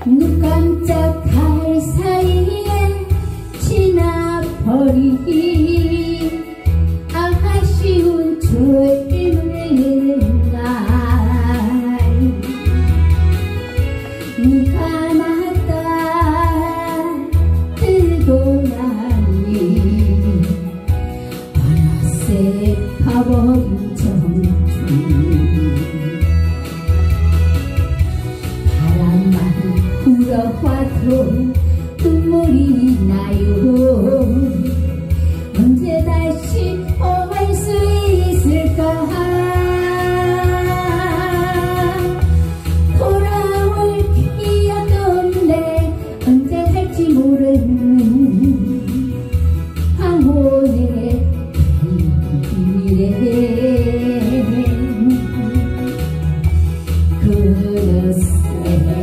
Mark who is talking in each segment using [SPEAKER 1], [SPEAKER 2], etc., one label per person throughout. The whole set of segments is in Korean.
[SPEAKER 1] 눈깜짝할 사이에 지나버린 아쉬운 젊은 날. 눈 감았다 뜨고 나니 어느새 가버린 청춘. 불어와도 눈물이 나요. 언제 다시 올 수 있을까. 돌아올 기약도 없네. 언제 할지 모르는 황혼의 미래. 그릇에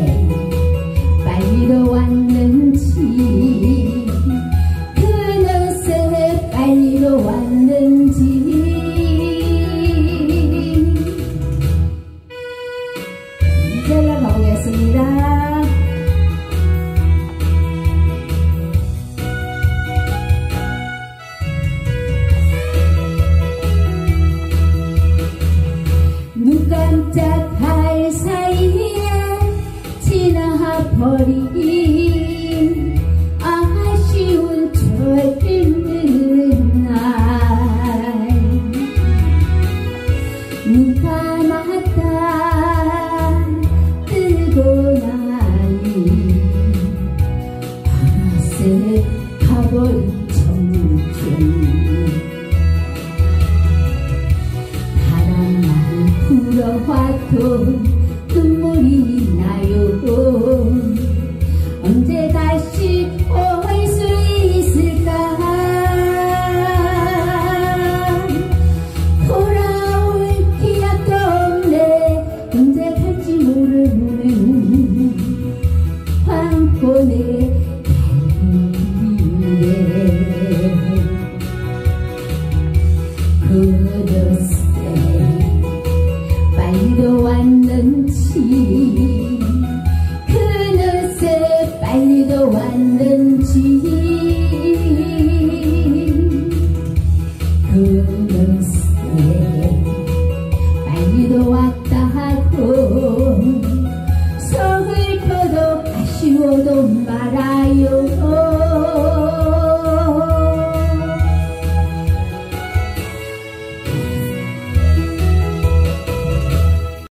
[SPEAKER 1] 빨리도 왔는지, 그릇에 빨리도 왔는지. 이제 올라가보겠습니다. 눈 깜짝할 사이에 지나버린 아쉬운 젊은 날. 눈 감았다 뜨고 나니 어느새 가버린 청춘. 바람만 불어와도 눈물이 나요. 언제 다시 올 수 있을까. 돌아올 기약도 없네. 언제 갈지 모르는 황혼의 달리에. 그릇에 빨리도 왔는지, 그릇에 빨리도 왔는지. 그릇에 빨리도 왔다 하고 서글퍼도 아쉬워도 말